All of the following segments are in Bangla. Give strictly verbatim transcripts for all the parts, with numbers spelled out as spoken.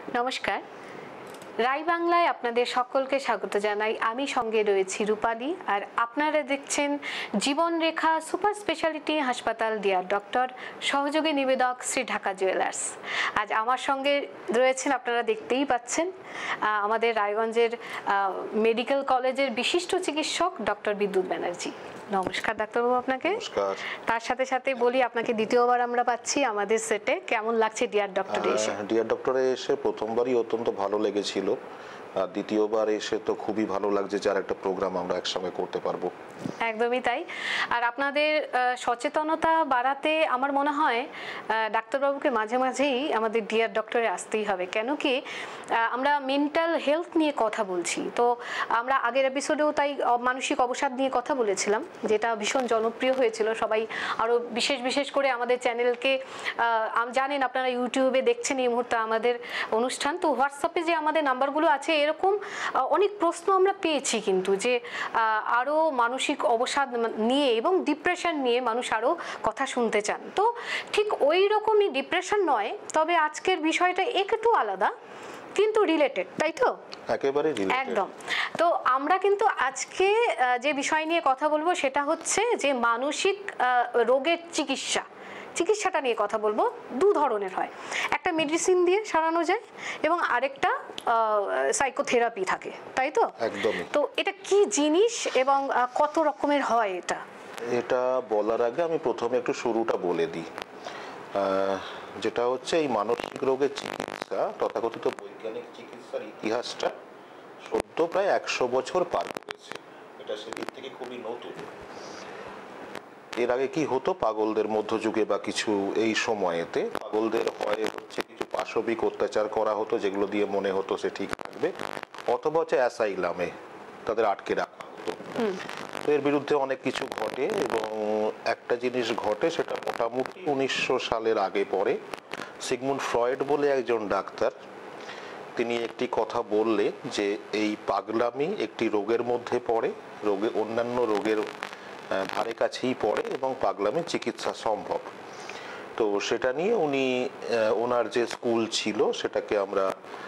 নমস্কার, রাই বাংলায় আপনাদের সকলকে স্বাগত জানাই। আমি সঙ্গে রয়েছি রূপালী, আর আপনারা দেখছেন জীবনরেখা সুপার স্পেশালিটি হাসপাতাল ডিয়ার ডক্টর, সহযোগী নিবেদক শ্রী ঢাকা জুয়েলার্স। আজ আমার সঙ্গে রয়েছেন, আপনারা দেখতেই পাচ্ছেন, আমাদের রায়গঞ্জের মেডিকেল কলেজের বিশিষ্ট চিকিৎসক ডক্টর বিদ্যুৎ ব্যানার্জি। নমস্কার ডাক্তারবাবু আপনাকে। নমস্কার। তার সাথে সাথে বলি, আপনাকে দ্বিতীয়বার আমরা পাচ্ছি আমাদের সেটে। কেমন লাগছে ডিয়ার ডক্টরে এসে? ডিয়ার ডক্টরে এসে প্রথমবারই অত্যন্ত ভালো লেগেছিল, আর দ্বিতীয়বার এসে তো খুবই ভালো লাগছে যে আর একটা প্রোগ্রাম আমরা একসঙ্গে করতে পারবো। একদমই তাই। আর আপনাদের সচেতনতা বাড়াতে আমার মনে হয় ডাক্তারবাবুকে মাঝে মাঝেই আমাদের ডিয়ার ডক্টরে আসতেই হবে। কেন কি, আমরা মেন্টাল হেলথ নিয়ে কথা বলছি, তো আমরা আগের এপিসোডেও তাই মানসিক অবসাদ নিয়ে কথা বলেছিলাম, যেটা ভীষণ জনপ্রিয় হয়েছিল। সবাই আরও বিশেষ বিশেষ করে আমাদের চ্যানেলকে জানেন, আপনারা ইউটিউবে দেখছেন এই মুহূর্তে আমাদের অনুষ্ঠান, তো হোয়াটসঅ্যাপে যে আমাদের নাম্বারগুলো আছে, এরকম অনেক প্রশ্ন আমরা পেয়েছি কিন্তু, যে আরও মানসিক অবসাদ নিয়ে এবং ডিপ্রেশন নিয়ে মানুষ আরো কথা শুনতে চান। তো ঠিক ওই রকমই ডিপ্রেশন নয়, তবে আজকের বিষয়টা একটু আলাদা কিন্তু রিলেটেড, তাই তো? একেবারে রিলেটেড, একদম। তো আমরা কিন্তু আজকে যে বিষয় নিয়ে কথা বলবো সেটা হচ্ছে যে মানসিক রোগের চিকিৎসা চিকিৎসাটা নিয়ে কথা বলবো। দু ধরনের হয়, একটা মেডিসিন দিয়ে সারানো যায় এবং আরেকটা সাইকোথেরাপি থাকে, তাই তো? একদমই। তো এটা কি জিনিস এবং কত রকমের হয় এটা? এটা বলার আগে আমি প্রথমে একটু শুরুটা বলে দিই, যেটা হচ্ছে এই মানসিক রোগের চিকিৎসা, তথাকথিত বৈজ্ঞানিক চিকিৎসার ইতিহাসটা সদ্য প্রায় একশো বছর পার করেছে। এটা সেদিক থেকে খুবই নতুন। এর আগে কি হতো, পাগলদের মধ্যযুগে বা কিছু এই সময়েতে পাগলদের হয় হচ্ছে কিছু পাশবিক অত্যাচার করা হতো, যেগুলো দিয়ে মনে হতো সে ঠিক থাকবে, অথবা হচ্ছে অ্যাসাইলামে তাদের আটকে রাখা হতো। তো এর বিরুদ্ধে অনেক কিছু ঘটে, এবং একটা জিনিস ঘটে, সেটা মোটামুটি উনিশশো সালের আগে পরে সিগমুন্ড ফ্রয়েড বলে একজন ডাক্তার, তিনি একটি কথা বললেন যে এই পাগলামি একটি রোগের মধ্যে পড়ে, রোগে অন্যান্য রোগের ধারে কাছেই পড়ে এবং পাগলামির চিকিৎসা সম্ভব। তো সেটা নিয়ে উনি ওনার যে স্কুল ছিল সেটাকে আমরা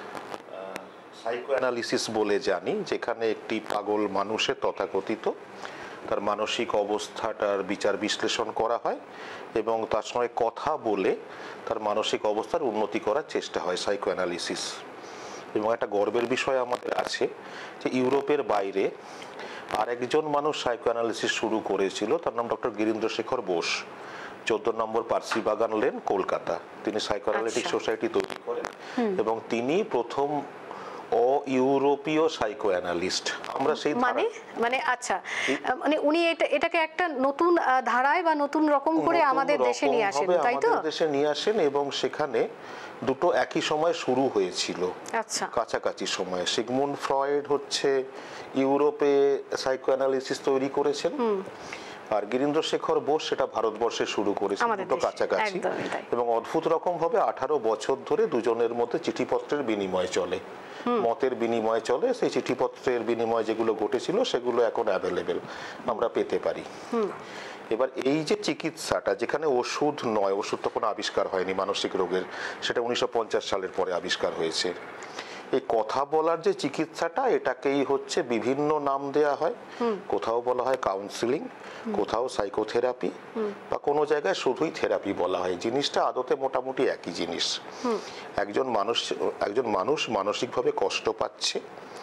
সাইকো অ্যানালিসিস বলে জানি, যেখানে একটি পাগল মানুষের তথাকথিত তার মানসিক অবস্থাটার বিচার বিশ্লেষণ করা হয় এবং তার সঙ্গে কথা বলে তার মানসিক অবস্থার উন্নতি করার চেষ্টা হয়, সাইকো অ্যানালিসিস। এবং একটা গর্বের বিষয় আমাদের আছে যে ইউরোপের বাইরে আরেকজন মানুষ সাইকো অ্যানালিসিস শুরু করেছিল, তার নাম ডক্টর গিরীন্দ্র শেখর বোস, চোদ্দ নম্বর পার্সি বাগান লেন, কলকাতা। তিনি সাইকো অ্যানালিটিক সোসাইটি তৈরি করেন এবং তিনি প্রথম ও ইউরোপীয় সাইকো অ্যানালিস্ট। আমরা সেই মানে মানে আচ্ছা, মানে উনি এটা এটাকে একটা নতুন ধারায় বা নতুন রকম করে আমাদের দেশে নিয়ে আসেন, তাই তো? আমাদের দেশে নিয়ে আসেন, এবং সেখানে দুটো একই সময় শুরু হয়েছিল, আচ্ছা, কাছাকাছি সময়ে। সিগমুন্ড ফ্রয়েড হচ্ছে ইউরোপে সাইকো অ্যানালিসিস তৈরি করেছেন, আর গিরীন্দ্র শেখর বোস সেটা ভারতবর্ষে শুরু করেছেন, দুটো কাছাকাছি। এবং অদ্ভুত রকম ভাবে আঠারো বছর ধরে দুজনের মধ্যে চিঠিপত্রের বিনিময় চলে, মতের বিনিময় চলে। সেই চিঠিপত্রের বিনিময় যেগুলো ঘটেছিল সেগুলো এখন অ্যাভেলেবেল, আমরা পেতে পারি। এবার এই যে চিকিৎসাটা, যেখানে ওষুধ নয়, ওষুধ তো কোনো আবিষ্কার হয়নি মানসিক রোগের, সেটা উনিশশো পঞ্চাশ সালের পরে আবিষ্কার হয়েছে। এই কথা বলার যে চিকিৎসাটা, এটাকেই হচ্ছে বিভিন্ন নাম দেয়া হয়। কোথাও বলা হয় কাউন্সিলিং, কোথাও সাইকোথেরাপি, বা কোনো জায়গায় শুধুই থেরাপি বলা হয়। জিনিসটা আদতে মোটামুটি একই জিনিস। একজন মানুষ একজন মানুষ মানসিকভাবে কষ্ট পাচ্ছে,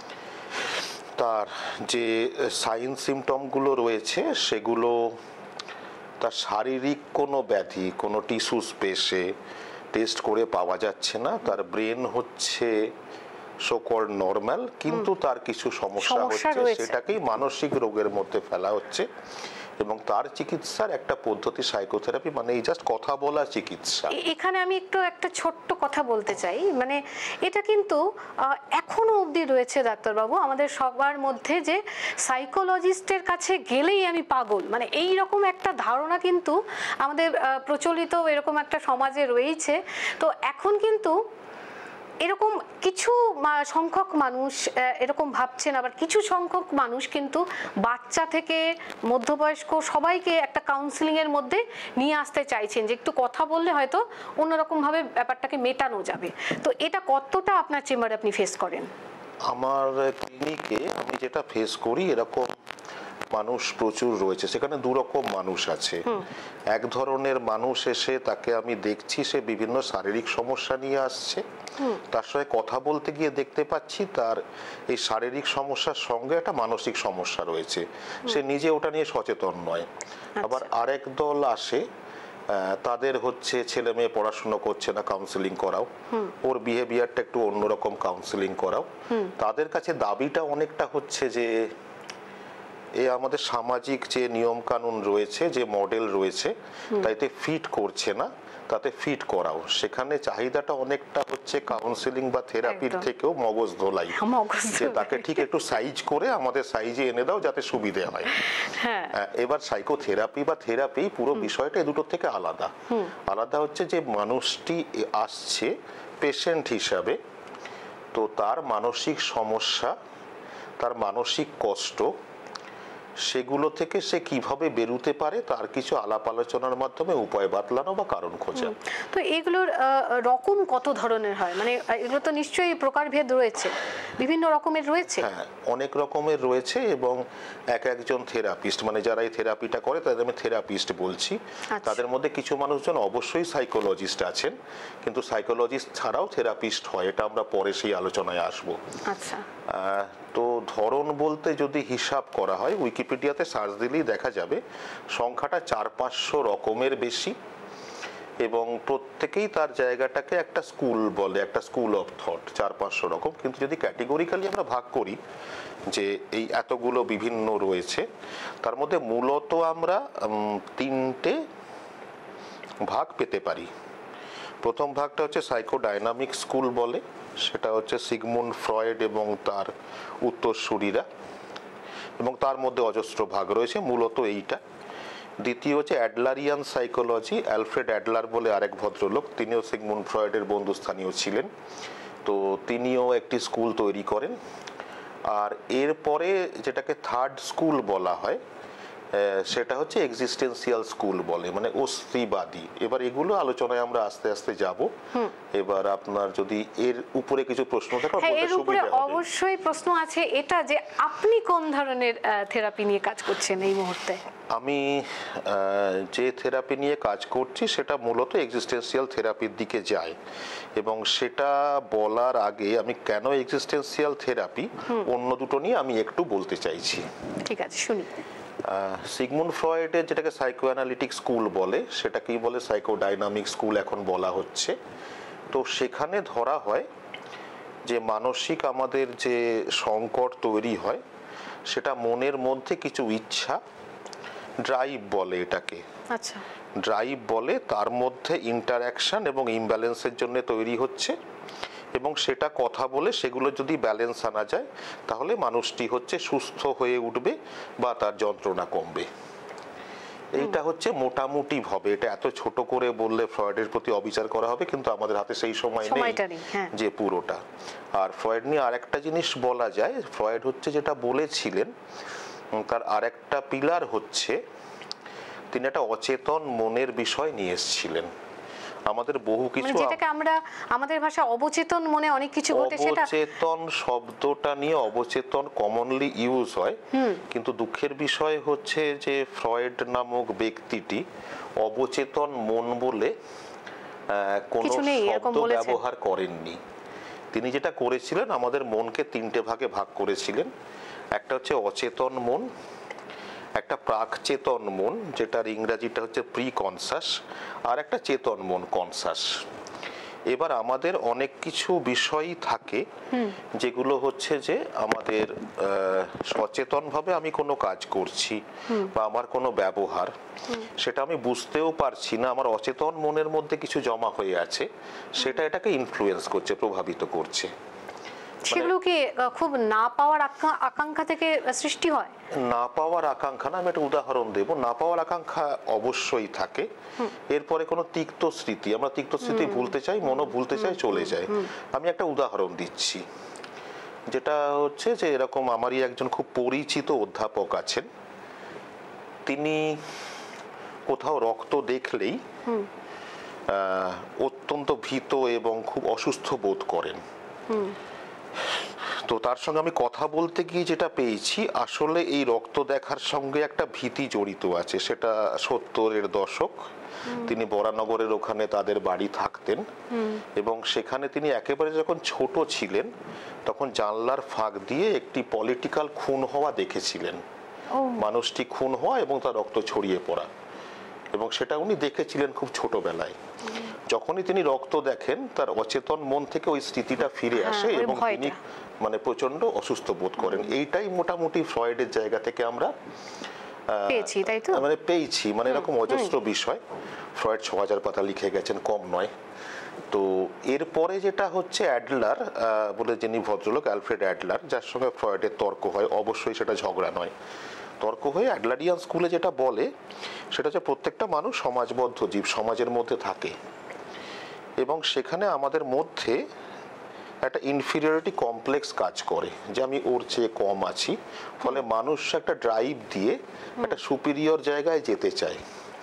তার যে সাইন সিমটমগুলো রয়েছে সেগুলো তার শারীরিক কোনো ব্যাধি, কোনো টিস্যু স্পেসে টেস্ট করে পাওয়া যাচ্ছে না, তার ব্রেন হচ্ছে সো-কল্ড নরমাল, কিন্তু তার কিছু সমস্যা হচ্ছে, সেটাকেই মানসিক রোগের মধ্যে ফেলা হচ্ছে। এবং তার চিকিৎসার একটা পদ্ধতি সাইকোথেরাপি, মানে এই জাস্ট কথা বলা চিকিৎসা। এখানে আমি একটু একটা ছোট্ট কথা বলতে চাই, মানে এটা কিন্তু এখনো অবধি রয়েছে ডাক্তারবাবু আমাদের সবার মধ্যে, যে সাইকোলজিস্টের কাছে গেলেই আমি পাগল, মানে এই রকম একটা ধারণা কিন্তু আমাদের প্রচলিত এরকম একটা সমাজে রয়েছে। তো এখন কিন্তু এরকম কিছু সংখ্যক মানুষ এরকম ভাবছেন, আবার কিছু সংখ্যক মানুষ কিন্তু বাচ্চা থেকে মধ্যবয়স্ক সবাইকে একটা কাউন্সিলিং এর মধ্যে নিয়ে আসতে চাইছেন, যে একটু কথা বললে হয়তো অন্যরকম ভাবে ব্যাপারটাকে মেটানো যাবে। তো এটা কতটা আপনার চেম্বারে আপনি ফেস করেন? আমার ক্লিনিকে আমি যেটা ফেস করি, এরকম মানুষ প্রচুর রয়েছে। সেখানে দু রকম মানুষ আছে। এক ধরনের মানুষ এসে তাকে আমি দেখছি সে বিভিন্ন শারীরিক সমস্যা নিয়ে আসছে, তার সঙ্গে কথা বলতে গিয়ে দেখতে পাচ্ছি তার এই শারীরিক সমস্যার সঙ্গে একটা মানসিক সমস্যা রয়েছে, সে নিজে ওটা নিয়ে সচেতন নয়। আবার আরেক দল আসে, তাদের হচ্ছে ছেলে মেয়ে পড়াশুনো করছে না, কাউন্সিলিং করাও, ওর বিহেভিয়ারটা একটু অন্যরকম, কাউন্সিলিং করাও। তাদের কাছে দাবিটা অনেকটা হচ্ছে যে এ আমাদের সামাজিক যে নিয়ম কানুন রয়েছে, যে মডেল রয়েছে, তাইতে ফিট করছে না, তাতে ফিট করাও। সেখানে চাহিদাটা অনেকটা হচ্ছে কাউন্সিলিং বা থেরাপির থেকেও মগজ ধোলাই, যে তাকে ঠিক একটু সাইজ করে আমাদের সাইজে এনে দাও যাতে সুবিধে হয়। এবার সাইকোথেরাপি বা থেরাপি পুরো বিষয়টা এ দুটোর থেকে আলাদা। আলাদা হচ্ছে যে মানুষটি আসছে পেশেন্ট হিসাবে, তো তার মানসিক সমস্যা, তার মানসিক কষ্ট, সেগুলো থেকে সে কিভাবে বেরোতে পারে তার কিছু আলাপ আলোচনার মাধ্যমে উপায় বাতলানো বা কারণ খোঁজা। তো এগুলোর রকম কত ধরনের হয়? মানে এগুলো তো নিশ্চয়ই প্রকারভেদ রয়েছে, বিভিন্ন রকমের রয়েছে। হ্যাঁ, অনেক রকমের রয়েছে, এবং এক একজন থেরাপিস্ট, মানে যারা এই থেরাপিটা করে তাদের আমি থেরাপিস্ট বলছি। তাদের মধ্যে কিছু মানুষজন অবশ্যই সাইকোলজিস্ট আছেন, কিন্তু সাইকোলজিস্ট ছাড়াও থেরাপিস্ট হয়, এটা আমরা পরে সেই আলোচনায় আসবো। আচ্ছা, তো ধরন বলতে যদি হিসাব করা হয়, উইকিপিডিয়াতে সার্চ দিলেই দেখা যাবে সংখ্যাটা চার পাঁচশো রকমের বেশি, এবং প্রত্যেকেই তার জায়গাটাকে একটা স্কুল বলে, একটা স্কুল অফ থট, চার পাঁচশো রকম। কিন্তু যদি ক্যাটেগরিক্যালি আমরা ভাগ করি যে এই এতগুলো বিভিন্ন রয়েছে, তার মধ্যে মূলত আমরা তিনটে ভাগ পেতে পারি। প্রথম ভাগটা হচ্ছে সাইকোডাইনামিক স্কুল বলে, সেটা হচ্ছে সিগমুন্ড ফ্রয়েড এবং তার উত্তরসূরিরা, এবং তার মধ্যে অজস্র ভাগ রয়েছে, মূলত এইটা। দ্বিতীয় হচ্ছে অ্যাডলারিয়ান সাইকোলজি, অ্যালফ্রেড অ্যাডলার বলে আরেক ভদ্রলোক, তিনিও সিগমুন্ড ফ্রয়েডের বন্ধুস্থানীয় ছিলেন, তো তিনিও একটি স্কুল তৈরি করেন। আর এরপরে যেটাকে থার্ড স্কুল বলা হয়, সেটা হচ্ছে এক্সিস্টেন্সিয়াল স্কুল বলে, মানে অস্তিবাদী। এবার এগুলো আলোচনায় আমরা আস্তে আস্তে যাব। এবার আপনার যদি এর উপরে কিছু প্রশ্ন থাকে, এর উপরে অবশ্যই প্রশ্ন আছে, এটা যে আপনি কোন ধরনের থেরাপি নিয়ে কাজ করছেন এই মুহূর্তে? আমি যে থেরাপি নিয়ে কাজ করছি সেটা মূলত এক্সিস্টেন্সিয়াল থেরাপির দিকে যায়, এবং সেটা বলার আগে আমি কেন এক্সিস্টেন্সিয়াল থেরাপি, অন্য দুটো নিয়ে আমি একটু বলতে চাইছি। ঠিক আছে, শুনি। সিগমুন্ড ফ্রয়েডের যেটাকে সাইকো অ্যানালিটিক স্কুল বলে, সেটাকেই বলে সাইকোডাইনামিক স্কুল এখন বলা হচ্ছে। তো সেখানে ধরা হয় যে মানসিক আমাদের যে সংকট তৈরি হয়, সেটা মনের মধ্যে কিছু ইচ্ছা, ড্রাইভ বলে এটাকে, আচ্ছা ড্রাইভ বলে, তার মধ্যে ইন্টারঅ্যাকশন এবং ইমব্যালেন্সের জন্য তৈরি হচ্ছে, এবং সেটা কথা বলে সেগুলো যদি ব্যালেন্স আনা যায় তাহলে মানুষটি হচ্ছে সুস্থ হয়ে উঠবে বা তার যন্ত্রণা কমবে। এইটা হচ্ছে মোটামুটি ভাবে, এটা এত ছোট করে বললে ফ্রয়েডের প্রতি অবিচার করা হবে, কিন্তু আমাদের হাতে সেই সময় নেই যে পুরোটা। আর ফ্রয়েড নিয়ে আরেকটা জিনিস বলা যায়, ফ্রয়েড হচ্ছে যেটা বলেছিলেন, তার আরেকটা পিলার হচ্ছে তিনি একটা অচেতন মনের বিষয় নিয়ে এসেছিলেন। আমাদের বহু কিছু, যেটাকে আমরা আমাদের ভাষা অবচেতন মনে অনেক কিছু ঘটে, সেটা অবচেতন শব্দটা নিয়ে অবচেতন কমনলি ইউজ হয়, কিন্তু দুঃখের বিষয় হচ্ছে যে ফ্রয়েড নামক ব্যক্তিটি অবচেতন মন বলে কোনো শব্দ ব্যবহার করেননি। তিনি যেটা করেছিলেন, আমাদের মনকে তিনটে ভাগে ভাগ করেছিলেন। একটা হচ্ছে অচেতন মন, একটা প্রাকচেতন মন, যেটার ইংরেজিটা হচ্ছে প্রি কনসাস, আর একটা চেতন মন, কনসাস। এবার আমাদের অনেক কিছু বিষয়ই থাকে যেগুলো হচ্ছে যে আমাদের সচেতনভাবে আমি কোনো কাজ করছি বা আমার কোনো ব্যবহার, সেটা আমি বুঝতেও পারছি না, আমার অচেতন মনের মধ্যে কিছু জমা হয়ে আছে, সেটা এটাকে ইনফ্লুয়েন্স করছে, প্রভাবিত করছে। সেগুলো কি খুব না পাওয়ার আকাঙ্ক্ষা থেকে সৃষ্টি হয়? না পাওয়ার আকাঙ্ক্ষা না, আমি একটা উদাহরণ দেব। না পাওয়ার আকাঙ্ক্ষা অবশ্যই থাকে, এরপরে কোনো তিক্ত স্মৃতি, আমরা তিক্ত স্মৃতি ভুলতে চাই, মনও ভুলতে চাই, চলে যায়। আমি একটা উদাহরণ দিচ্ছি, যেটা হচ্ছে যে এরকম আমারই একজন খুব পরিচিত অধ্যাপক আছেন, তিনি কোথাও রক্ত দেখলেই অত্যন্ত ভীত এবং খুব অসুস্থ বোধ করেন। তো তার সঙ্গে আমি কথা বলতে গিয়ে যেটা পেয়েছি, আসলে এই রক্ত দেখার সঙ্গে একটা ভীতি জড়িত আছে। সেটা সত্তরের দশক, তিনি বরানগরের ওখানে তাদের বাড়ি থাকতেন, এবং সেখানে তিনি একেবারে যখন ছোট ছিলেন তখন জানলার ফাঁক দিয়ে একটি পলিটিক্যাল খুন হওয়া দেখেছিলেন। মানুষটি খুন হওয়া এবং তার রক্ত ছড়িয়ে পড়া, এবং সেটা উনি দেখেছিলেন খুব ছোটবেলায়। যখনই তিনি রক্ত দেখেন, তার অচেতন মন থেকে ওই স্মৃতিটা ফিরে আসে এবং তিনি মানে প্রচন্ড অসুস্থ বোধ করেন। এইটাই মোটামুটি ফ্রয়েডের জায়গা থেকে আমরা পেয়েছি, তাই তো? মানে পেয়েছি, মানে এরকম অজস্র বিষয়। ফ্রয়েড ছ হাজার পাতা লিখে গেছেন, কম নয়। তো এরপরে যেটা হচ্ছে অ্যাডলার বলে যিনি ভদ্রলোক, অ্যালফ্রেড অ্যাডলার, যার সঙ্গে ফ্রয়েডের তর্ক হয়। অবশ্যই সেটা ঝগড়া নয়, তর্ক হয়ে অ্যাডলারিয়ান স্কুলে যেটা বলে সেটা হচ্ছে প্রত্যেকটা মানুষ সমাজবদ্ধ জীব, সমাজের মধ্যে থাকে, এবং সেখানে আমাদের মধ্যে একটা ইনফিরিয়রিটি কমপ্লেক্স কাজ করে, যে আমি ওর চেয়ে কম আছি, ফলে মানুষ একটা ড্রাইভ দিয়ে একটা সুপিরিয়র জায়গায় যেতে চায়,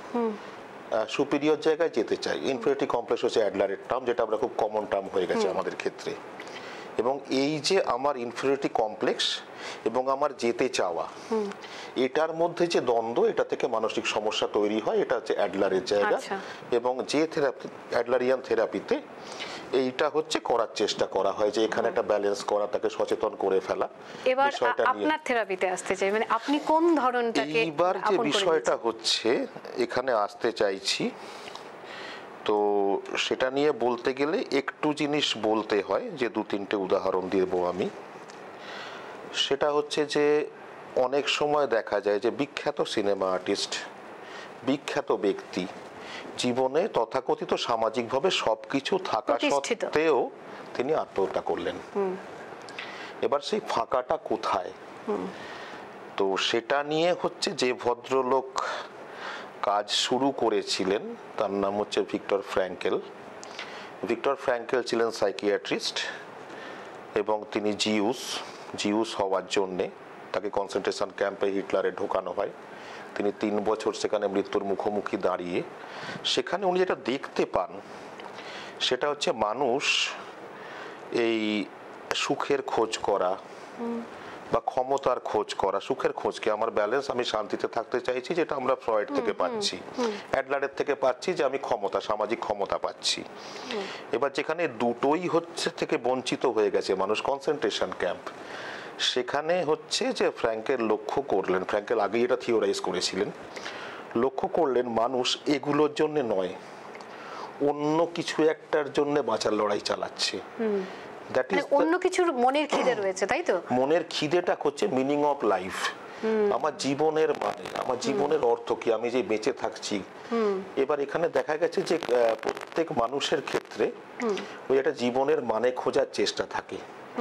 সুপিরিয়র জায়গায় যেতে চায়। ইনফিরিয়রিটি কমপ্লেক্স হচ্ছে অ্যাডলারের টার্ম, যেটা আমরা খুব কমন টার্ম হয়ে গেছে আমাদের ক্ষেত্রে। এবং এই যে আমার ইনফিরিয়রিটি কমপ্লেক্স এবং আমার যেতে চাওয়া, এটার মধ্যে যে দ্বন্দ্ব, এটা থেকে মানসিক সমস্যা তৈরি হয়। এটা হচ্ছে অ্যাডলারের জায়গা। এবং যে থেরাপি, অ্যাডলারিয়ান থেরাপিতে এইটা হচ্ছে করার চেষ্টা করা হয়, যে এখানে একটা ব্যালেন্স করা, তাকে সচেতন করে ফেলা। এবার আপনার থেরাপিতে আসতে চাই, মানে আপনি কোন ধরনটাকে এবার যে বিষয়টা হচ্ছে এখানে আসতে চাইছি, তো সেটা নিয়ে বলতে গেলে একটু জিনিস বলতে হয়, যে দু তিনটে উদাহরণ দেব আমি। সেটা হচ্ছে যে অনেক সময় দেখা যায় যে বিখ্যাত সিনেমা আর্টিস্ট, বিখ্যাত ব্যক্তি জীবনে তথাকথিত সামাজিকভাবে সবকিছু থাকা সত্ত্বেও তিনি আত্মহত্যা করলেন। এবার সেই ফাঁকাটা কোথায়? তো সেটা নিয়ে হচ্ছে যে ভদ্রলোক কাজ শুরু করেছিলেন, তার নাম হচ্ছে ভিক্টর ফ্র্যাঙ্কেল। ভিক্টর ফ্র্যাঙ্কেল ছিলেন সাইকিয়াট্রিস্ট, এবং তিনি জিউস জিউস হওয়ার জন্যে তাকে কনসেন্ট্রেশন ক্যাম্পে হিটলারে ঢোকানো হয়। তিনি তিন বছর সেখানে মৃত্যুর মুখোমুখি দাঁড়িয়ে, সেখানে উনি যেটা দেখতে পান সেটা হচ্ছে মানুষ এই সুখের খোঁজ করা বা ক্ষমতার খোঁজ করা, সুখের খোঁজকে, আমার ব্যালেন্স, আমি শান্তিতে থাকতে চাইছি, যেটা আমরা ফ্রয়েড থেকে পাচ্ছি, অ্যাডলারের থেকে পাচ্ছি, যে আমি ক্ষমতা, সামাজিক ক্ষমতা পাচ্ছি। এবার যেখানে দুটোই হচ্ছে থেকে বঞ্চিত হয়ে গেছে মানুষ, কনসেন্ট্রেশন ক্যাম্প, সেখানে হচ্ছে যে ফ্র্যাঙ্কেল লক্ষ্য করলেন, ফ্র্যাঙ্কেল আগেই এটা থিওরাইজ করেছিলেন, লক্ষ্য করলেন মানুষ এগুলোর জন্য নয়, অন্য কিছু একটার জন্য বাঁচার লড়াই চালাচ্ছে। অন্য কিছুর মনের খিদে রয়েছে, তাই তো? মনের খিদেটা হচ্ছে মিনিং অফ লাইফ, আমার জীবনের মানে, আমার জীবনের অর্থ কি, আমি যে বেঁচে থাকছি। এবার এখানে দেখা গেছে যে প্রত্যেক মানুষের ক্ষেত্রে ওই একটা জীবনের মানে খোঁজার চেষ্টা থাকে,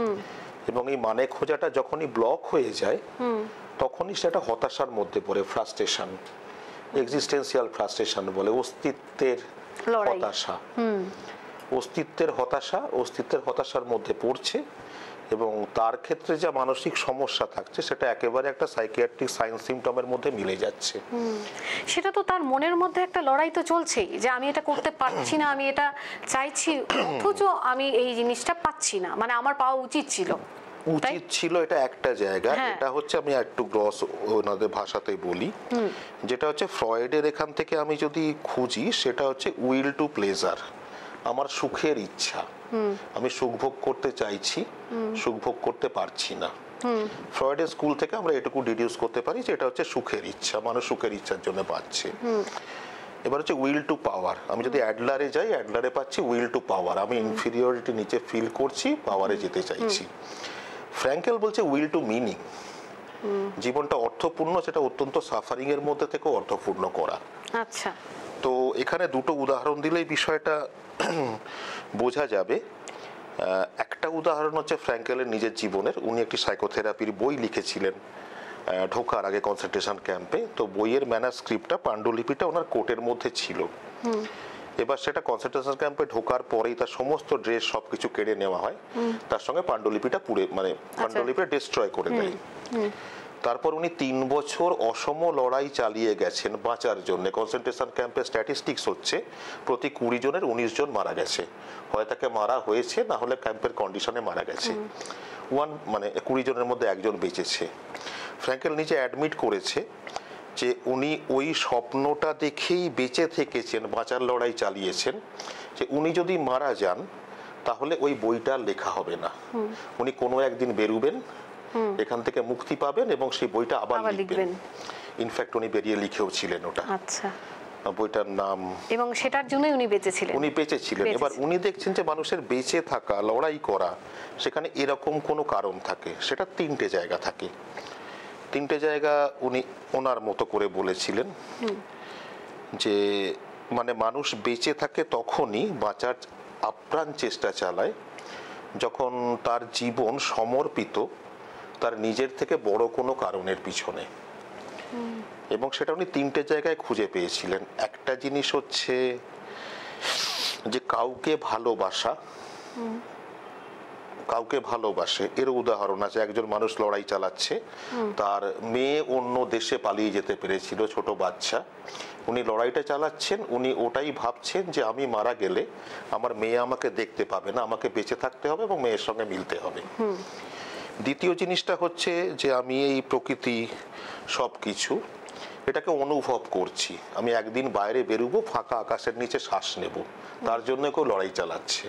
এবং এই মানে খোঁজাটা যখনই ব্লক হয়ে যায় তখনই সেটা হতাশার মধ্যে পড়ে, ফ্রাস্ট্রেশন, এক্সিস্টেন্সিয়াল ফ্রাস্ট্রেশন বলে, অস্তিত্বের হতাশা, অস্তিত্বের হতাশা অস্তিত্বের হতাশার মধ্যে পড়ছে। এবং তার ক্ষেত্রে যা মানসিক সমস্যা থাকছে সেটা একেবারে একটা সাইকিয়াট্রিক সাইন সিমটমের মধ্যে মিলে যাচ্ছে। সেটা তো তার মনের মধ্যে একটা লড়াই তো চলছেই, যে আমি এটা করতে পারছি না, আমি এটা চাইছি, অথচ আমি এই জিনিসটা পাচ্ছি না, মানে আমার পাওয়া উচিত ছিল। উচিত ছিল, এটা একটা জায়গা। এটা হচ্ছে, আমি একটু গ্রস ওনাদের ভাষাতে বলি, যেটা হচ্ছে ফ্রয়েডের এখান থেকে আমি যদি খুঁজি, সেটা হচ্ছে উইল টু প্লেজার, আমার সুখের ইচ্ছা, আমি সুখ ভোগ করতে চাইছি, সুখ ভোগ করতে পারছি না। ফ্রয়েডের স্কুল থেকে আমরা এটুকু ডিডিউস করতে পারি যে এটা হচ্ছে সুখের ইচ্ছা, মানুষ সুখের ইচ্ছার জন্য পাচ্ছে। এবার হচ্ছে উইল টু পাওয়ার, আমি যদি অ্যাডলারে যাই, অ্যাডলারে পাচ্ছি উইল টু পাওয়ার, আমি ইনফিরিয়রিটি নিচে ফিল করছি, পাওয়ারে যেতে চাইছি। ফ্র্যাঙ্কেল বলছে উইল টু মিনিং, জীবনটা অর্থপূর্ণ, সেটা অত্যন্ত সাফারিং এর মধ্যে থেকে অর্থপূর্ণ করা। আচ্ছা, তো এখানে দুটো উদাহরণ দিলেই বিষয়টা বোঝা যাবে। একটা একটা উদাহরণ হচ্ছে ফ্র্যাঙ্কেলের নিজের জীবনের। উনি একটি সাইকোথেরাপির বই লিখেছিলেন ঢোকার আগে কনসেন্ট্রেশন ক্যাম্পে। তো বইয়ের ম্যানাস্ক্রিপ্টটা, পাণ্ডুলিপিটা ওনার কোটের মধ্যে ছিল। এবার সেটা কনসেন্ট্রেশন ক্যাম্পে ঢোকার পরেই তার সমস্ত ড্রেস সবকিছু কেড়ে নেওয়া হয়, তার সঙ্গে পাণ্ডুলিপিটা পুড়ে মানে পাণ্ডুলিপিটা ডিস্ট্রয় করে দেয়। তারপর উনি তিন বছর অসম লড়াই চালিয়ে গেছেন বাঁচার জন্য। কনসেন্ট্রেশন ক্যাম্পের স্ট্যাটিস্টিক্স হচ্ছে প্রতি কুড়ি জনের উনিশ জন মারা গেছে, হয় তাকে মারা হয়েছে না হলে ক্যাম্পের কন্ডিশনে মারা গেছে। ওয়ান মানে কুড়ি জনের মধ্যে একজন বেঁচেছে। ফ্র্যাঙ্কেল নিজে অ্যাডমিট করেছে যে উনি ওই স্বপ্নটা দেখেই বেঁচে থেকেছেন, বাঁচার লড়াই চালিয়েছেন, যে উনি যদি মারা যান তাহলে ওই বইটা লেখা হবে না, উনি কোনো একদিন বেরুবেন, এখান থেকে মুক্তি পাবেন এবং সেই বইটা আবার লিখবেন। ইনফ্যাক্ট উনি বেরিয়ে লিখেও ছিলেন ওটা। আচ্ছা, বইটার নাম, এবং সেটার জন্যই উনি বেঁচে ছিলেন। উনি বেঁচে ছিলেন। এবার উনি দেখছেন যে মানুষের বেঁচে থাকা, লড়াই করা, সেখানে এরকম কোনো কারণ থাকে, সেটা তিনটে জায়গা থাকে। তিনটে জায়গা উনি ওনার মতো করে বলেছিলেন যে মানে মানুষ বেঁচে থাকে তখনই, বাঁচার আপ্রাণ চেষ্টা চালায় যখন তার জীবন সমর্পিত তার নিজের থেকে বড় কোনো কারণের পিছনে। এবং সেটা উনি তিনটে জায়গায় খুঁজে পেয়েছিলেন। একটা জিনিস হচ্ছে যে কাউকে ভালোবাসা, কাউকে ভালোবাসে, এর উদাহরণ আছে। একজন মানুষ লড়াই চালাচ্ছে, তার মেয়ে অন্য দেশে পালিয়ে যেতে পেরেছিল, ছোট বাচ্চা। উনি লড়াইটা চালাচ্ছেন, উনি ওটাই ভাবছেন যে আমি মারা গেলে আমার মেয়ে আমাকে দেখতে পাবে না, আমাকে বেঁচে থাকতে হবে এবং মেয়ের সঙ্গে মিলতে হবে। দ্বিতীয় জিনিসটা হচ্ছে যে আমি এই প্রকৃতি সব কিছু এটাকে অনুভব করছি, আমি একদিন বাইরে বেরোবো, ফাঁকা আকাশের নিচে শ্বাস নেব, তার জন্য কেউ লড়াই চালাচ্ছে।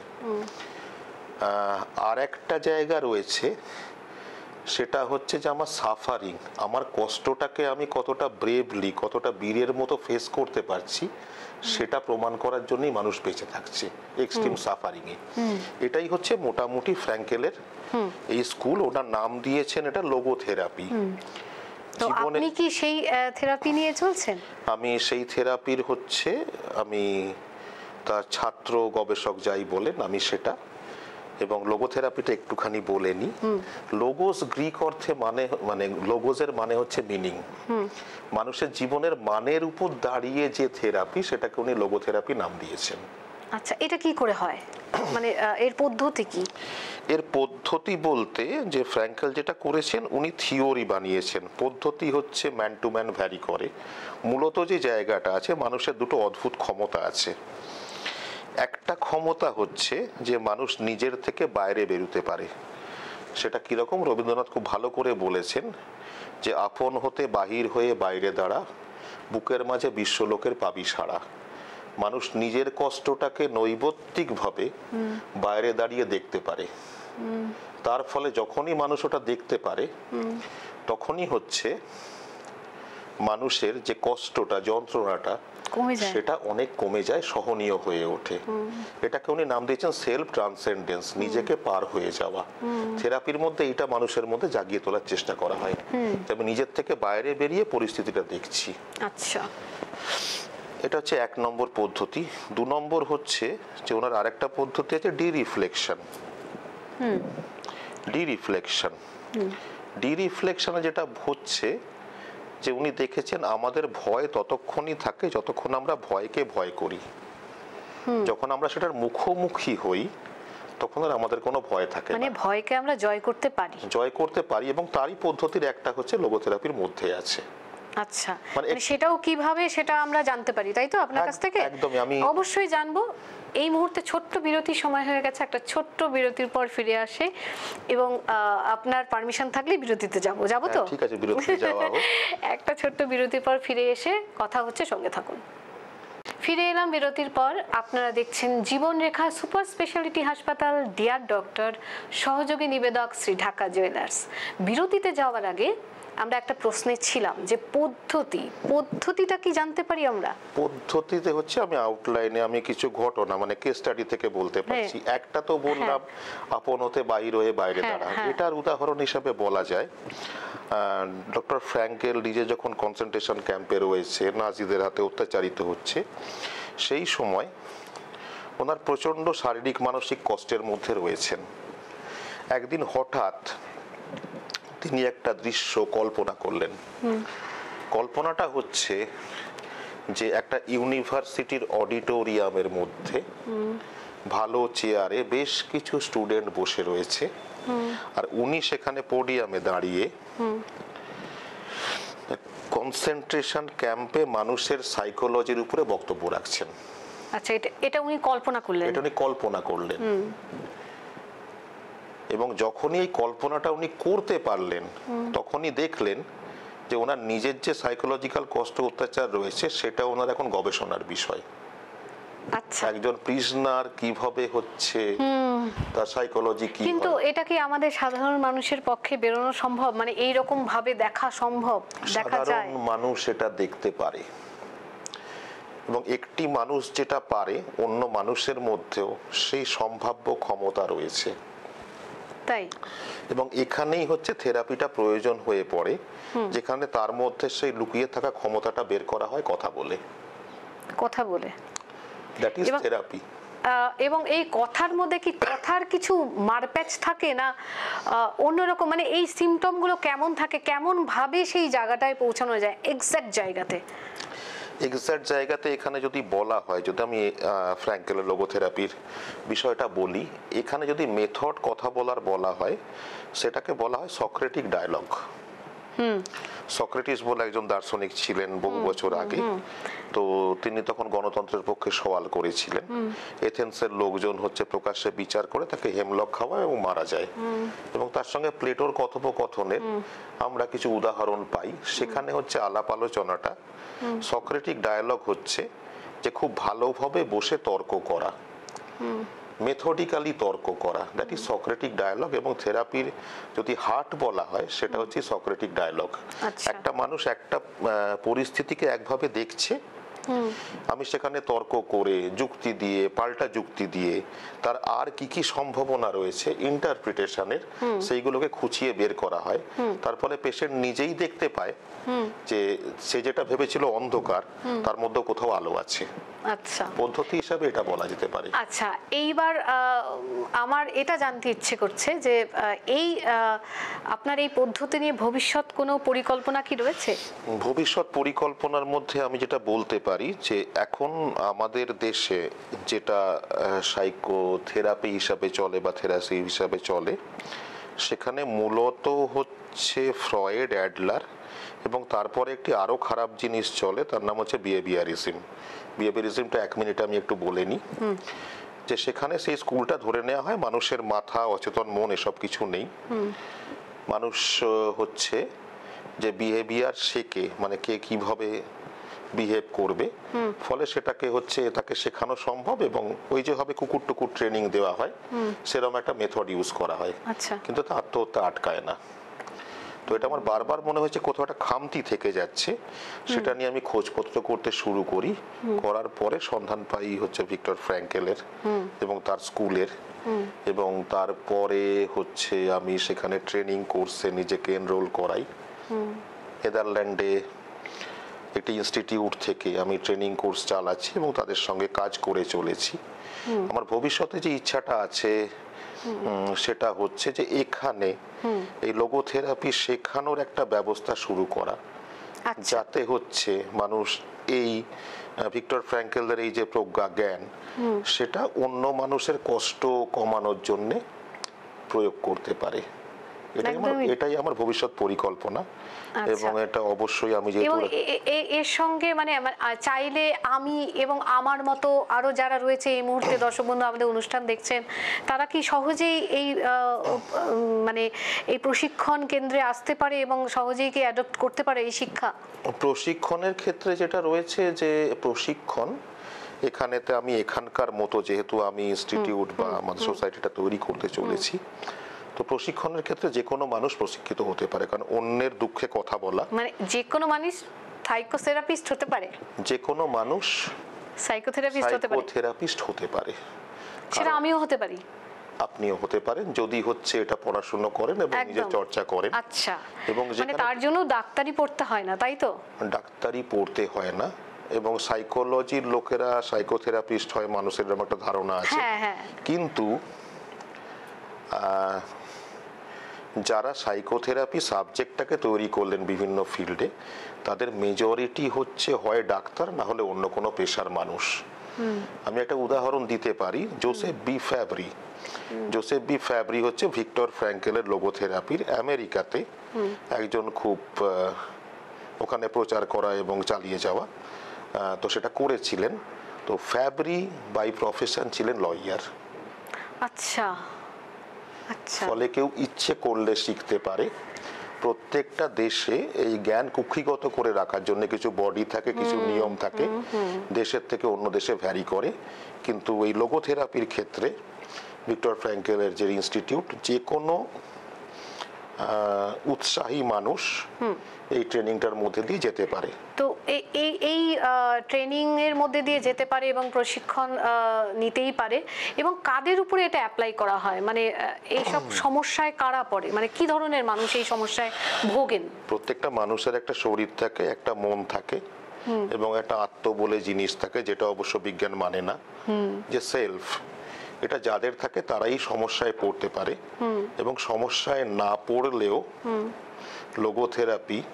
আর একটা জায়গা রয়েছে, সেটা হচ্ছে যে আমার সাফারিং, আমার কষ্টটাকে আমি কতটা ব্রেভলি, কতটা বীরের মতো ফেস করতে পারছি, সেটা প্রমাণ করার জন্যই মানুষ বেঁচে থাকছে এক্সট্রিম সাফারিং এ। এটাই হচ্ছে মোটামুটি ফ্র্যাঙ্কেলের এই স্কুল। ওনার নাম দিয়েছেন এটা লোগোথেরাপি। তো আপনি কি সেই থেরাপি নিয়ে চলছেন? আমি সেই থেরাপির হচ্ছে আমি তার ছাত্র, গবেষক যাই বলেন, আমি সেটা। এবং লোগোথেরাপিটা একটুখানি বলে নি। লোগোস গ্রিক অর্থে মানে মানে লোগোসের মানে হচ্ছে মিনিং, মানুষের জীবনের মানের উপর দাঁড়িয়ে যে থেরাপি, সেটাকে উনি লোগোথেরাপি নাম দিয়েছেন। আচ্ছা, এটা কি করে হয়, মানে এর পদ্ধতি কি? এর পদ্ধতি বলতে যে ফ্র্যাঙ্কেল যেটা করেছেন, উনি থিওরি বানিয়েছেন, পদ্ধতি হচ্ছে ম্যান টু ম্যান ভ্যারি করে। মূলত যে জায়গাটা আছে, মানুষের দুটো অদ্ভুত ক্ষমতা আছে। একটা ক্ষমতা হচ্ছে যে মানুষ নিজের থেকে বাইরে বেরোতে পারে। সেটা কিরকম, রবীন্দ্রনাথ খুব ভালো করে বলেছেন যে আপন হতে বাহির হয়ে বাইরে দাঁড়া, বুকের মাঝে বিশ্বলোকের পাবি সাড়া। মানুষ নিজের কষ্টটাকে নৈবত্তিকভাবে বাইরে দাঁড়িয়ে দেখতে পারে। তার ফলে যখনই মানুষ ওটা দেখতে পারে, তখনই হচ্ছে মানুষের যে কষ্টটা, যন্ত্রণাটা, সেটা অনেক কমে যায়, সহনীয় হয়ে ওঠে। এটাকে উনি নাম দিয়েছেন সেলফ ট্রান্সেন্ডেন্স, নিজেকে পার হয়ে যাওয়া। থেরাপির মধ্যে এটা মানুষের মধ্যে জাগিয়ে তোলার চেষ্টা করা হয়, তবে নিজের থেকে বাইরে বেরিয়ে পরিস্থিতিটা দেখছি। আচ্ছা, এটা হচ্ছে এক নম্বর পদ্ধতি। দু নম্বর হচ্ছে যে ওনার আরেকটা পদ্ধতি আছে ডি রিফ্লেকশন। ডি রিফ্লেকশন ডি রিফ্লেকশনে যেটা হচ্ছে যে উনি দেখেছেন আমাদের ভয় ততক্ষণই থাকে যতক্ষণ আমরা ভয়কে ভয় করি। যখন আমরা সেটার মুখোমুখি হই, তখন আর আমাদের কোনো ভয় থাকে না, মানে ভয়কে আমরা জয় করতে পারি, জয় করতে পারি। এবং তারই পদ্ধতির একটা হচ্ছে লোগোথেরাপির মধ্যে আছে। আচ্ছা, মানে সেটাও কিভাবে সেটা আমরা জানতে পারি, তাই তো আপনার কাছ থেকে? একদমই, আমি অবশ্যই জানবো। এই মুহূর্তে ছোট্ট বিরতির সময় হয়ে গেছে, একটা ছোট্ট বিরতির পর ফিরে আসে এবং আপনার পারমিশন থাকলে বিরতিতে যাব যাব তো? ঠিক আছে, বিরতিতে যাওয়া হোক। একটা ছোট্ট বিরতির পর ফিরে এসে কথা হচ্ছে, সঙ্গে থাকুন। ফিরে এলাম বিরতির পর। আপনারা দেখছেন জীবনরেখা সুপার স্পেশালিটি হাসপাতাল, ডিয়ার ডক্টর, সহযোগী নিবেদক শ্রী ঢাকা জুয়েলার্স। বিরতিতে যাওয়ার আগে আমরা একটা প্রশ্নে ছিলাম যে পদ্ধতি, পদ্ধতিটা কি জানতে পারি আমরা? পদ্ধতিতে হচ্ছে আমি আউটলাইনে আমি কিছু ঘটনা মানে কেস স্টাডি থেকে বলতে পারছি। একটা তো বললাম আপন হতে বাহির হয়ে বাইরে দাঁড়া, এটার উদাহরণ হিসেবে বলা যায় ডক্টর ফ্র্যাঙ্কেল নিজে যখন কনসেন্ট্রেশন ক্যাম্পে রয়েছে, নাজিদের হাতে অত্যাচারিত হচ্ছে, সেই সময় ওনার প্রচণ্ড শারীরিক মানসিক কষ্টের মধ্যে রয়েছেন। একদিন হঠাৎ তিনি একটা দৃশ্য কল্পনা করলেন। কল্পনাটা হচ্ছে যে একটা ইউনিভার্সিটির অডিটোরিয়ামের মধ্যে ভালো চেয়ারে বেশ কিছু স্টুডেন্ট বসে রয়েছে, আর উনি সেখানে পোডিয়ামে দাঁড়িয়ে কনসেন্ট্রেশন ক্যাম্পে মানুষের সাইকোলজির উপরে বক্তব্য রাখছেন। আচ্ছা, এটা এটা উনি কল্পনা করলেন, এটা উনি কল্পনা করলেন এবং যখনই এই কল্পনাটা উনি করতে পারলেন তখনই দেখলেন যে ওনার নিজের যে সাইকোলজিক্যাল কষ্ট অত্যাচার রয়েছে সেটা ওনার এখন গবেষণার বিষয়। আচ্ছা, একজন প্রিজনার কিভাবে হচ্ছে, তার সাইকোলজি কি। কিন্তু এটা কি আমাদের সাধারণ মানুষের পক্ষে বেরোনো সম্ভব? মানে এই রকম ভাবে দেখা সম্ভব, দেখা যায়? সাধারণ মানুষ এটা দেখতে পারে এবং একটি মানুষ যেটা পারে অন্য মানুষের মধ্যেও সেই সম্ভাব্য ক্ষমতা রয়েছে। তাই এবং এখানেই হচ্ছে থেরাপিটা প্রয়োজন হয়ে পড়ে, যেখানে তার মধ্যে সেই লুকিয়ে থাকা ক্ষমতাটা বের করা হয় কথা বলে। কথা বলে দ্যাট ইজ থেরাপি। এবং এই কথার মধ্যে কি কথার কিছু মারপ্যাচ থাকে না অন্যরকম? মানে এই সিমটমগুলো কেমন থাকে, কেমন ভাবে সেই জায়গাটায় পৌঁছানো যায় এক্সাক্ট জায়গাতে? এক্সাক্ট জায়গাতে এখানে যদি বলা হয়, যদি আমি ফ্র্যাঙ্কেলের লোগোথেরাপির বিষয়টা বলি, এখানে যদি মেথড কথা বলার বলা হয় সেটাকে বলা হয় সক্রেটিক ডায়ালগ। সক্রেটিস বলে একজন দার্শনিক ছিলেন বহু বছর আগে, তো তিনি তখন গণতন্ত্রের পক্ষে সওয়াল করেছিলেন। এথেন্সের লোকজন হচ্ছে প্রকাশ্যে বিচার করে তাকে হেমলক খাওয়ায় এবং মারা যায়, এবং তার সঙ্গে প্লেটোর কথোপকথনের আমরা কিছু উদাহরণ পাই। সেখানে হচ্ছে আলাপ আলোচনাটা সক্রেটিক ডায়ালগ হচ্ছে যে খুব ভালোভাবে বসে তর্ক করা, মেথডিক্যালি তর্ক করা, দ্যাট ইজ সক্রেটিক ডায়ালগ। এবং থেরাপির যদি হার্ট বলা হয় সেটা হচ্ছে সক্রেটিক ডায়ালগ। একটা মানুষ একটা পরিস্থিতিকে একভাবে দেখছে, আমি সেখানে তর্ক করে যুক্তি দিয়ে, পাল্টা যুক্তি দিয়ে তার আর কি কি সম্ভাবনা রয়েছে ইন্টারপ্রিটেশনের, সেইগুলোকে খুঁচিয়ে বের করা হয়। তার ফলে পেশেন্ট নিজেই দেখতে পায় যে সে যেটা ভেবেছিল অন্ধকার, তার মধ্যে কোথাও আলো আছে। আচ্ছা, পদ্ধতি হিসাবে এটা বলা যেতে পারে। আচ্ছা, এইবার আমার এটা জানতে ইচ্ছে করছে যে এই আপনার এই পদ্ধতি নিয়ে ভবিষ্যৎ কোনো পরিকল্পনা কি রয়েছে? ভবিষ্যৎ পরিকল্পনার মধ্যে আমি যেটা বলতে পারি যে এখন আমাদের দেশে যেটা সাইকোথেরাপি হিসাবে চলে বা থেরাপি হিসাবে চলে, সেখানে মূলত হচ্ছে ফ্রয়েড, অ্যাডলার, এবং তারপরে একটি আরো খারাপ জিনিস চলে, তার নাম হচ্ছে বিহেভিয়ারিজম। বিহেভিয়ারিজমটা এক মিনিট আমি একটু বলে নিই। যে সেখানে সেই স্কুলটা ধরে নেওয়া হয় মানুষের মাথা, অচেতন মন এসব কিছু নেই, মানুষ হচ্ছে যে বিহেভিয়ার শেখে, মানে কে কিভাবে বিহেভ করবে, ফলে সেটাকে হচ্ছে তাকে শেখানো সম্ভব, এবং ওই যে হবে কুকুর টুকুর ট্রেনিং দেওয়া হয় সেরকম একটা মেথড ইউজ করা হয়, কিন্তু তা আত্মহত্যা আটকায় না। তো এটা আমার বারবার মনে হয়েছে কোথাও একটা খামতি থেকে যাচ্ছে, সেটা নিয়ে আমি খোঁজপত্র করতে শুরু করি। করার পরে সন্ধান পাই হচ্ছে ভিক্টর ফ্র্যাঙ্কেলের এবং তার স্কুলের, এবং তারপরে হচ্ছে আমি সেখানে ট্রেনিং কোর্সে নিজেকে এনরোল করাই। নেদারল্যান্ডে একটি ইনস্টিটিউট থেকে আমি ট্রেনিং কোর্স চালাচ্ছি এবং তাদের সঙ্গে কাজ করে চলেছি। আমার ভবিষ্যতে যে ইচ্ছাটা আছে সেটা হচ্ছে যে এখানে এই লোগোথেরাপি শেখানোর একটা ব্যবস্থা শুরু করা, যাতে হচ্ছে মানুষ এই ভিক্টর ফ্র্যাঙ্কেলের এই যে প্রজ্ঞা জ্ঞান সেটা অন্য মানুষের কষ্ট কমানোর জন্য প্রয়োগ করতে পারে। এটাই আমার এটাই আমার ভবিষ্যৎ পরিকল্পনা, এবং এটা অবশ্যই আমি যে এর সঙ্গে মানে চাইলে আমি এবং আমার মতো আরো যারা রয়েছে এই মুহূর্তে দর্শক বন্ধু আমাদের অনুষ্ঠান দেখছেন, তারা কি সহজেই এই মানে এই প্রশিক্ষণ কেন্দ্রে আসতে পারে এবং সহজেই কি অ্যাডপ্ট করতে পারে এই শিক্ষা? প্রশিক্ষণের ক্ষেত্রে যেটা রয়েছে যে প্রশিক্ষণ এখানেতে আমি এখানকার মতো, যেহেতু আমি ইনস্টিটিউট বা আমাদের সোসাইটিটা তৈরি করতে চলেছি, তো প্রশিক্ষণের ক্ষেত্রে যে কোনো মানুষ প্রশিক্ষিত হতে পারে, কারণ অন্যের দুঃখে কথা বলা, মানে যে কোনো মানুষ সাইকোথেরাপিস্ট হতে পারে, যে কোনো মানুষ সাইকোথেরাপিস্ট হতে পারে, সাইকোথেরাপিস্ট হতে পারে। সেটা আমিও হতে পারি, আপনিও হতে পারেন যদি হচ্ছে এটা পড়াশোনা করেন এবং নিজে চর্চা করেন। আচ্ছা, এবং মানে তার জন্য ডাক্তারি পড়তে হয় না, তাই তো? ডাক্তারি পড়তে হয় না, এবং সাইকোলজির লোকেরা সাইকোথেরাপিস্ট হয় মানুষের এরকম একটা ধারণা আছে, কিন্তু যারা সাইকোথেরাপি সাবজেক্টটাকে তৈরি করলেন বিভিন্ন ফিল্ডে, তাদের মেজরিটি হচ্ছে হয় ডাক্তার না হলে অন্য কোনো পেশার মানুষ। আমি একটা উদাহরণ দিতে পারি, Joseph B Fabry. Joseph B Fabry হচ্ছে ভিক্টর ফ্র্যাঙ্কেলের লোগোথেরাপির আমেরিকাতে একজন খুব ওখানে প্রচার করা এবং চালিয়ে যাওয়া, তো সেটা করেছিলেন। তো ফ্যাব্রি বাই প্রফেশন ছিলেন লয়ার। আচ্ছা আচ্ছা। ফলে কেউ ইচ্ছে করলে শিখতে পারে। প্রত্যেকটা দেশে এই জ্ঞান কুক্ষিগত করে রাখার জন্য কিছু বডি থাকে, কিছু নিয়ম থাকে, দেশের থেকে অন্য দেশে ভ্যারি করে। কিন্তু এই লোগোথেরাপির ক্ষেত্রে ভিক্টর ফ্র্যাঙ্কেলের যে ইনস্টিটিউট, যে কোনো উৎসাহী মানুষ এই ট্রেনিংটার মধ্যে দিয়ে যেতে পারে। তো এই এই ট্রেনিং এর মধ্যে দিয়ে যেতে পারে এবং প্রশিক্ষণ নিতেই পারে। এবং কাদের উপরে এটা অ্যাপ্লাই করা হয়, মানে এই সব সমস্যায় কারা পড়ে, মানে কি ধরনের মানুষ এই সমস্যায় ভোগেন? প্রত্যেকটা মানুষের একটা শরীর থাকে, একটা মন থাকে এবং একটা আত্ম বলে জিনিস থাকে, যেটা অবশ্য বিজ্ঞান মানে না, যে সেলফ। এটা যাদের থাকে তারাই সমস্যায় পড়তে পারে। এবং সমস্যায় না পড়লেও লোগোথেরাপি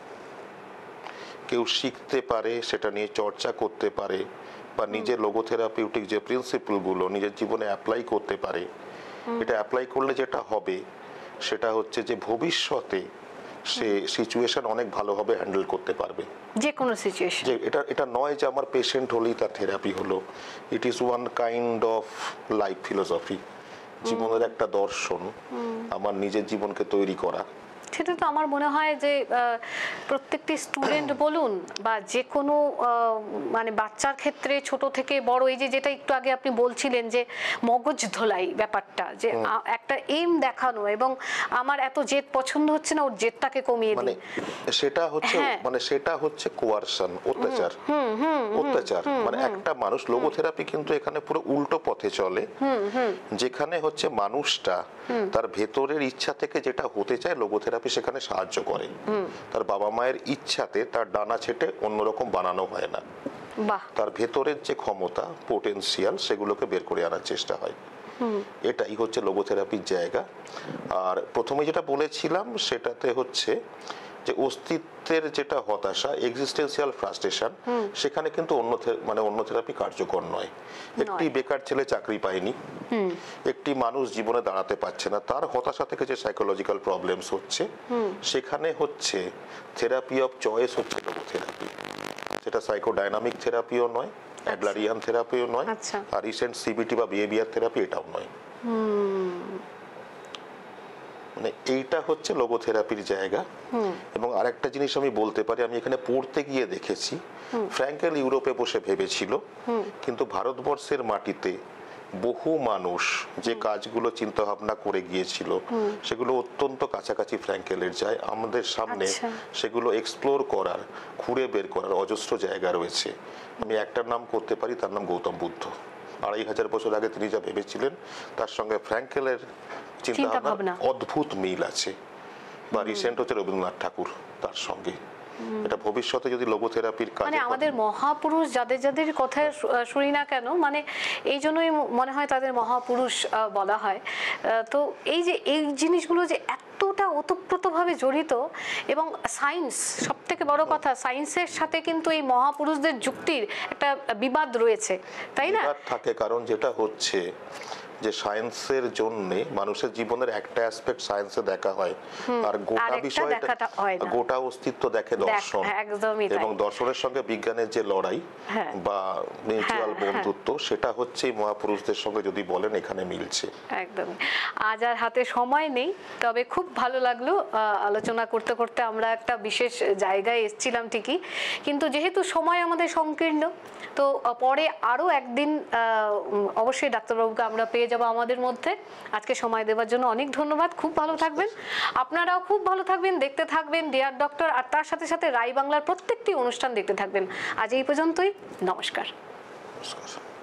কেউ শিখতে পারে, সেটা নিয়ে চর্চা করতে পারে, বা নিজের লোগোথেরাপিউটিক যে প্রিন্সিপালগুলো নিজের জীবনে অ্যাপ্লাই করতে পারে। এটা অ্যাপ্লাই করলে যেটা হবে সেটা হচ্ছে যে ভবিষ্যতে সে সিচুয়েশন অনেক ভালোভাবে হ্যান্ডেল করতে পারবে, যে কোনো সিচুয়েশন। যে এটা এটা নয় যে আমার পেশেন্ট হলেই তার থেরাপি হলো। It is one kind of life philosophy, জীবনের একটা দর্শন, আমার নিজের জীবনকে তৈরি করা। সেটা তো আমার মনে হয় যে প্রত্যেকটি স্টুডেন্ট বলুন বা যে কোনো মানে বাচ্চার ক্ষেত্রে ছোট থেকে বড়, এই যে যেটা একটু আগে আপনি বলছিলেন যে মগজ ধোলাই ব্যাপারটা, যে একটা এইম দেখানো এবং আমার এত জেদ পছন্দ হচ্ছে না, ওর জেদটাকে কমিয়ে দিই, সেটা হচ্ছে মানে সেটা হচ্ছে কোয়ারশন, অত্যাচার। অত্যাচার মানে একটা মানুষ, লোগোথেরাপি কিন্তু এখানে পুরো উল্টো পথে চলে, যেখানে হচ্ছে মানুষটা তার ভেতরের ইচ্ছা থেকে যেটা হতে চায় লোগোথেরাপি সেখানে সাহায্য করে। তার বাবা মায়ের ইচ্ছাতে তার ডানা ছেটে অন্যরকম বানানো হয় না, তার ভেতরের যে ক্ষমতা, পোটেনশিয়াল, সেগুলোকে বের করে আনার চেষ্টা হয়। এটাই হচ্ছে লোগোথেরাপির জায়গা। আর প্রথমে যেটা বলেছিলাম সেটাতে হচ্ছে যে অস্তিত্বের যেটা হতাশা, এক্সিস্টেন্সিয়াল ফ্রাস্ট্রেশন, সেখানে কিন্তু অন্য মানে অন্য থেরাপি কার্যকর নয়। একটি বেকার ছেলে চাকরি পায়নি, একটি মানুষ জীবনে দাঁড়াতে পারছে না, তার হতাশা থেকে যে সাইকোলজিক্যাল প্রবলেমস হচ্ছে, সেখানে হচ্ছে থেরাপি অফ চয়েস হচ্ছে লোগোথেরাপি। সেটা সাইকোডাইনামিক থেরাপিও নয়, অ্যাডলারিয়ান থেরাপিও নয়, আর রিসেন্ট সিবিটি বা বিহেভিয়ার থেরাপি এটাও নয়। মানে এইটা হচ্ছে লোগোথেরাপির জায়গা। এবং আরেকটা জিনিস আমি বলতে পারি, আমি এখানে পড়তে গিয়ে দেখেছি, ফ্র্যাঙ্কেল ইউরোপে বসে ভেবেছিল, কিন্তু ভারতবর্ষের মাটিতে বহু মানুষ যে কাজগুলো চিন্তা ভাবনা করে গিয়েছিল সেগুলো অত্যন্ত কাছাকাছি ফ্র্যাঙ্কেলের যায়। আমাদের সামনে সেগুলো এক্সপ্লোর করার, খুঁড়ে বের করার অজস্র জায়গা রয়েছে। আমি একটা নাম করতে পারি, তার নাম গৌতম বুদ্ধ। আড়াই হাজার বছর আগে তিনি যা ভেবেছিলেন তার সঙ্গে ফ্র্যাঙ্কেলের চিন্তা ভাবনা অদ্ভুত মিল আছে। বা রিসেন্ট হচ্ছে রবীন্দ্রনাথ ঠাকুর, তার সঙ্গে এটা ভবিষ্যতে যদি লোগোথেরাপির কাজ, মানে আমাদের মহাপুরুষ যাদের যাদের কথা শুনি না কেন, মানে এই জন্যই মনে হয় তাদের মহাপুরুষ বলা হয়। তো এই যে এই জিনিসগুলো যে এতটা ওতপ্রোতভাবে জড়িত, এবং সায়েন্স সব থেকে বড় কথা, সায়েন্সের সাথে কিন্তু এই মহাপুরুষদের যুক্তির একটা বিবাদ রয়েছে, তাই না? বিবাদ থাকে, কারণ যেটা হচ্ছে যে সায়েন্সের জন্য মানুষের জীবনের একটা অ্যাসপেক্ট সায়েন্সে দেখা হয়, আর গোটা বিষয়টা, গোটা অস্তিত্ব দেখে দর্শন। এবং দর্শনের সঙ্গে বিজ্ঞানের যে লড়াই বা মিউচুয়াল বন্ধুত্ব, সেটা হচ্ছে মহাপুরুষদের সঙ্গে যদি বলেন এখানে মিলছে। একদমই। আজ আর হাতে সময় নেই, তবে খুব ভালো লাগলো আলোচনা করতে করতে। আমরা একটা বিশেষ জায়গায় এসেছিলাম ঠিকই, কিন্তু যেহেতু সময় আমাদের সংকীর্ণ, তো পরে আরো একদিন অবশ্যই ডাক্তারবাবুকে আমরা পেয়ে যাব আমাদের মধ্যে। আজকে সময় দেওয়ার জন্য অনেক ধন্যবাদ। খুব ভালো থাকবেন, আপনারাও খুব ভালো থাকবেন, দেখতে থাকবেন ডিয়ার ডক্টর, আর তার সাথে সাথে রাই বাংলার প্রত্যেকটি অনুষ্ঠান দেখতে থাকবেন। আজ এই পর্যন্তই, নমস্কার। নমস্কার।